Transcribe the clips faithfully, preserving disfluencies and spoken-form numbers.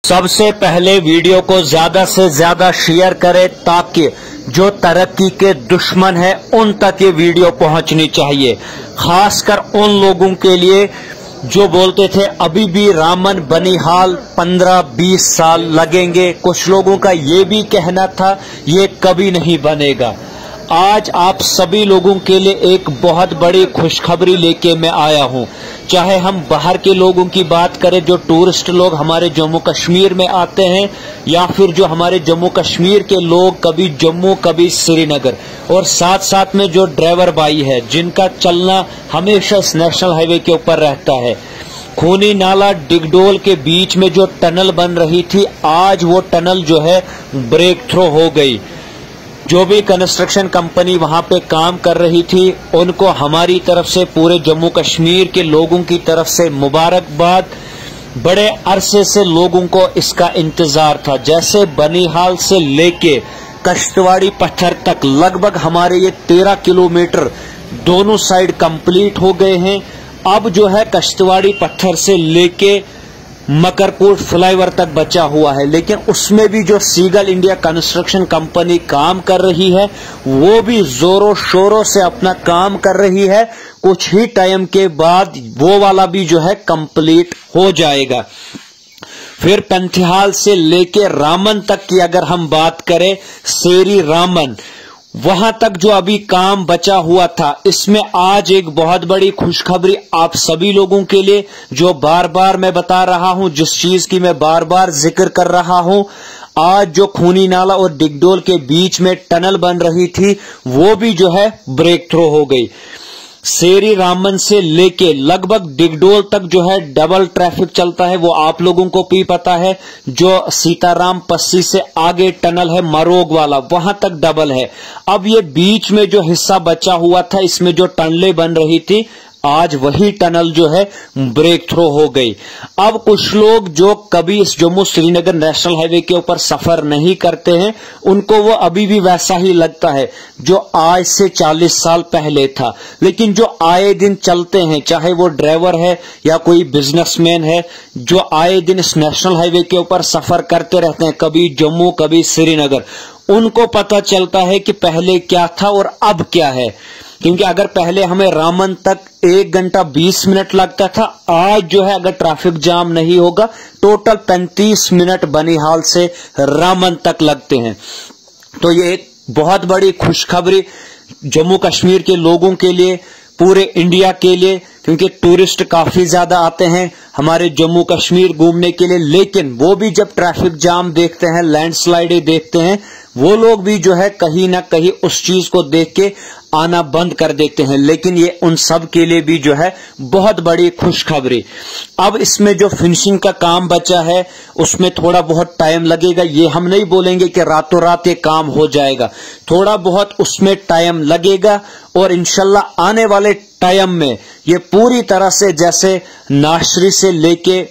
सबसे पहले वीडियो को ज्यादा से ज्यादा शेयर करें ताकि जो तरक्की के दुश्मन है उन तक ये वीडियो पहुंचनी चाहिए, खासकर उन लोगों के लिए जो बोलते थे अभी भी रामन बनिहाल पंद्रह बीस साल लगेंगे। कुछ लोगों का ये भी कहना था ये कभी नहीं बनेगा। आज आप सभी लोगों के लिए एक बहुत बड़ी खुशखबरी लेके मैं आया हूं। चाहे हम बाहर के लोगों की बात करें, जो टूरिस्ट लोग हमारे जम्मू कश्मीर में आते हैं, या फिर जो हमारे जम्मू कश्मीर के लोग कभी जम्मू कभी श्रीनगर, और साथ साथ में जो ड्राइवर भाई है जिनका चलना हमेशा इस नेशनल हाईवे के ऊपर रहता है। खूनी नाला डिगडोल के बीच में जो टनल बन रही थी, आज वो टनल जो है ब्रेक थ्रू हो गई। जो भी कंस्ट्रक्शन कंपनी वहां पे काम कर रही थी उनको हमारी तरफ से, पूरे जम्मू कश्मीर के लोगों की तरफ से मुबारकबाद। बड़े अरसे से लोगों को इसका इंतजार था। जैसे बनिहाल से लेके कश्तवाड़ी पत्थर तक लगभग हमारे ये तेरह किलोमीटर दोनों साइड कंप्लीट हो गए हैं। अब जो है कश्तवाड़ी पत्थर से लेके मकरकोट फ्लाईओवर तक बचा हुआ है, लेकिन उसमें भी जो सीगल इंडिया कंस्ट्रक्शन कंपनी काम कर रही है वो भी जोरों शोरों से अपना काम कर रही है। कुछ ही टाइम के बाद वो वाला भी जो है कंप्लीट हो जाएगा। फिर पंथिहाल से लेके रामन तक की अगर हम बात करें, सेरी रामन वहां तक जो अभी काम बचा हुआ था, इसमें आज एक बहुत बड़ी खुशखबरी आप सभी लोगों के लिए, जो बार बार मैं बता रहा हूं, जिस चीज की मैं बार बार जिक्र कर रहा हूं। आज जो खूनी नाला और डिगडोल के बीच में टनल बन रही थी वो भी जो है ब्रेक थ्रू हो गई। सेरी रामन से लेके लगभग डिगडोल तक जो है डबल ट्रैफिक चलता है, वो आप लोगों को भी पता है। जो सीताराम पस्सी से आगे टनल है मरोग वाला, वहां तक डबल है। अब ये बीच में जो हिस्सा बचा हुआ था, इसमें जो टनलें बन रही थी, आज वही टनल जो है ब्रेक थ्रू हो गई। अब कुछ लोग जो कभी इस जम्मू श्रीनगर नेशनल हाईवे के ऊपर सफर नहीं करते हैं, उनको वो अभी भी वैसा ही लगता है जो आज से चालीस साल पहले था। लेकिन जो आए दिन चलते हैं, चाहे वो ड्राइवर है या कोई बिजनेसमैन है, जो आए दिन इस नेशनल हाईवे के ऊपर सफर करते रहते हैं, कभी जम्मू कभी श्रीनगर, उनको पता चलता है कि पहले क्या था और अब क्या है। क्योंकि अगर पहले हमें रामन तक एक घंटा बीस मिनट लगता था, आज जो है अगर ट्रैफिक जाम नहीं होगा टोटल पैंतीस मिनट बनिहाल से रामन तक लगते हैं। तो ये एक बहुत बड़ी खुशखबरी जम्मू कश्मीर के लोगों के लिए, पूरे इंडिया के लिए, क्योंकि टूरिस्ट काफी ज्यादा आते हैं हमारे जम्मू कश्मीर घूमने के लिए। लेकिन वो भी जब ट्रैफिक जाम देखते हैं, लैंडस्लाइडें देखते हैं, वो लोग भी जो है कहीं ना कहीं उस चीज को देख के आना बंद कर देते हैं। लेकिन ये उन सब के लिए भी जो है बहुत बड़ी खुशखबरी। अब इसमें जो फिनिशिंग का काम बचा है उसमें थोड़ा बहुत टाइम लगेगा। ये हम नहीं बोलेंगे कि रातों रात ये काम हो जाएगा, थोड़ा बहुत उसमें टाइम लगेगा। और इंशाल्लाह आने वाले टाइम में ये पूरी तरह से जैसे नाशरी से लेके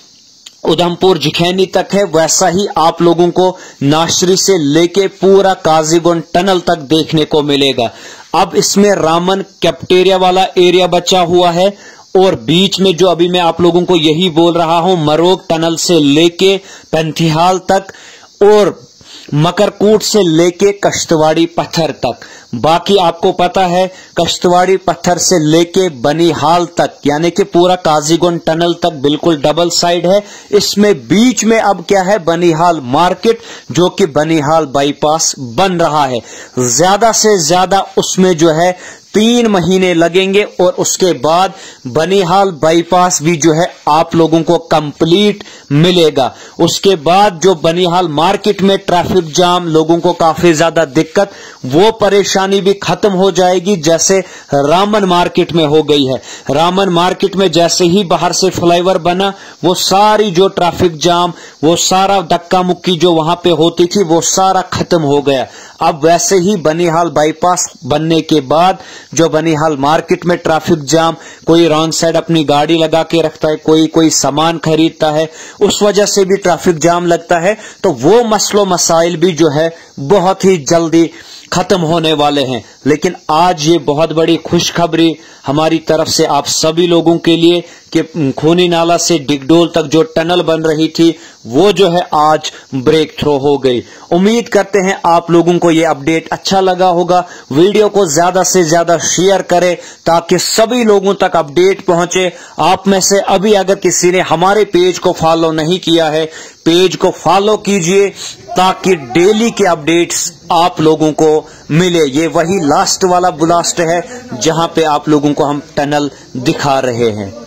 उधमपुर जिखैनी तक है, वैसा ही आप लोगों को नाशरी से लेके पूरा काजीगुंड टनल तक देखने को मिलेगा। अब इसमें रामन कैप्टेरिया वाला एरिया बचा हुआ है, और बीच में जो अभी मैं आप लोगों को यही बोल रहा हूं, मरोग टनल से लेके पंथिहाल तक और मकरकोट से लेके कश्तवाड़ी पत्थर तक। बाकी आपको पता है कश्तवाड़ी पत्थर से लेके बनिहाल तक, यानी कि पूरा काजीगुंड टनल तक बिल्कुल डबल साइड है। इसमें बीच में अब क्या है, बनिहाल मार्केट, जो कि बनिहाल बाईपास बन रहा है। ज्यादा से ज्यादा उसमें जो है तीन महीने लगेंगे, और उसके बाद बनिहाल बाईपास भी जो है आप लोगों को कंप्लीट मिलेगा। उसके बाद जो बनिहाल मार्केट में ट्रैफिक जाम, लोगों को काफी ज्यादा दिक्कत, वो परेशानी भी खत्म हो जाएगी, जैसे रामन मार्केट में हो गई है। रामन मार्केट में जैसे ही बाहर से फ्लाईओवर बना, वो सारी जो ट्रैफिक जाम, वो सारा धक्का मुक्की जो वहां पे होती थी, वो सारा खत्म हो गया। अब वैसे ही बनिहाल बाईपास बनने के बाद जो बनिहाल मार्केट में ट्रैफिक जाम, कोई रॉन्ग साइड अपनी गाड़ी लगा के रखता है, कोई कोई सामान खरीदता है, उस वजह से भी ट्रैफिक जाम लगता है। तो वो मसलो मसाइल भी जो है बहुत ही जल्दी खत्म होने वाले हैं। लेकिन आज ये बहुत बड़ी खुशखबरी हमारी तरफ से आप सभी लोगों के लिए कि खूनी नाला से डिगडोल तक जो टनल बन रही थी वो जो है आज ब्रेक थ्रू हो गई। उम्मीद करते हैं आप लोगों को ये अपडेट अच्छा लगा होगा। वीडियो को ज्यादा से ज्यादा शेयर करें ताकि सभी लोगों तक अपडेट पहुंचे। आप में से अभी अगर किसी ने हमारे पेज को फॉलो नहीं किया है, पेज को फॉलो कीजिए ताकि डेली के अपडेट्स आप लोगों को मिले। ये वही लास्ट वाला ब्लास्ट है जहां पे आप लोगों को हम टनल दिखा रहे हैं।